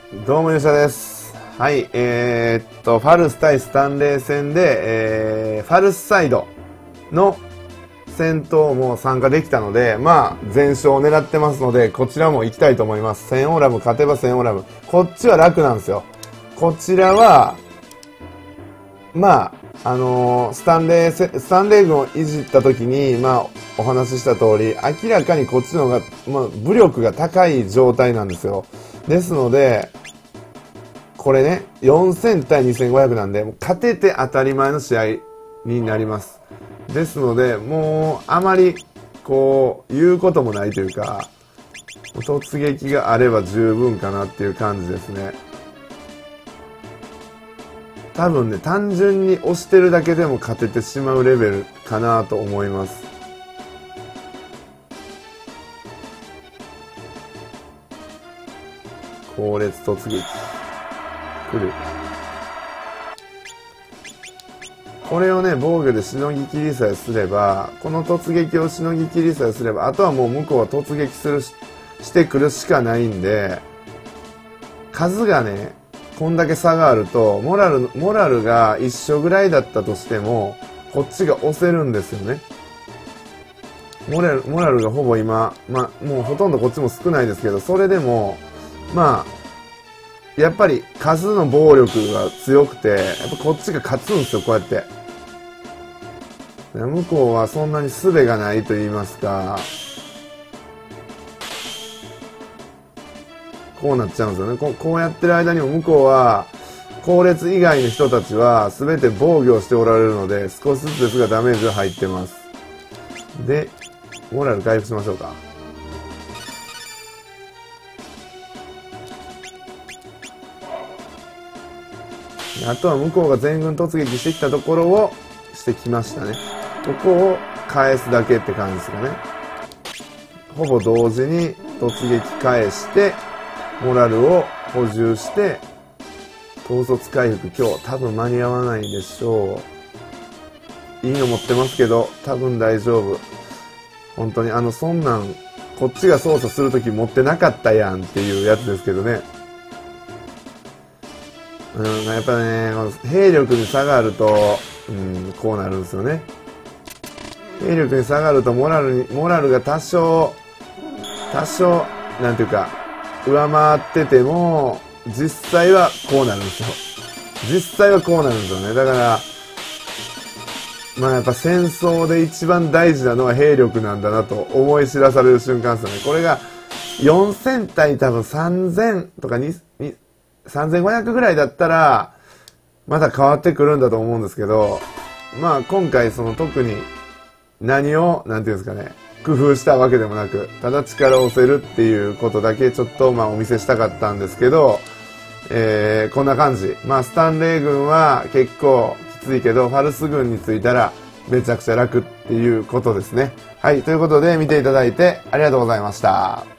どうも、勇者です。はい、ファルス対スタンレー戦で、ファルスサイドの戦闘も参加できたので、まあ、全勝を狙ってますので、こちらも行きたいと思います。1000オーラム、勝てば1000オーラム。こっちは楽なんですよ。こちらは、まあ、スタンレー軍をいじった時に、まあ、お話しした通り、明らかにこっちの方が、まあ、武力が高い状態なんですよ。ですので、これね、4000対2500なんで、もう勝てて当たり前の試合になります。ですので、もう、あまり、こう、言うこともないというか、突撃があれば十分かなっていう感じですね。多分ね、単純に押してるだけでも勝ててしまうレベルかなと思います。後列突撃。来る。これをね、防御でしのぎ切りさえすれば、この突撃をしのぎ切りさえすれば、あとはもう向こうは突撃してくるしかないんで、数がね、こんだけ差があると、モラルが一緒ぐらいだったとしても、こっちが押せるんですよね。モラルがほぼ今、まあ、もうほとんどこっちも少ないですけど、それでも、まあ、やっぱり数の暴力が強くて、やっぱこっちが勝つんですよ、こうやって。向こうはそんなに術がないと言いますか、こうなっちゃうんですよね。こうやってる間にも向こうは、後列以外の人たちは全て防御をしておられるので、少しずつですがダメージが入ってます。で、モラル回復しましょうか。あとは向こうが全軍突撃してきたところをしてきましたね。ここを返すだけって感じですかね。ほぼ同時に突撃返して、モラルを補充して、統率回復今日多分間に合わないでしょう。いいの持ってますけど、多分大丈夫。本当にそんなん、こっちが操作するとき持ってなかったやんっていうやつですけどね。やっぱね、兵力に差があると、こうなるんですよね。兵力に差があるとモラルが多少、なんていうか、上回ってても、実際はこうなるんですよ。実際はこうなるんですよね。だから、まあやっぱ戦争で一番大事なのは兵力なんだなと思い知らされる瞬間ですよね。これが4000対多分3000とか3500ぐらいだったら、また変わってくるんだと思うんですけど、まあ今回特に何を、なんていうんですかね、工夫したわけでもなく、ただ力を押せるっていうことだけちょっとお見せしたかったんですけど、こんな感じ。まあスタンレー軍は結構きついけど、ファルス軍についたらめちゃくちゃ楽っていうことですね。はい、ということで見ていただいてありがとうございました。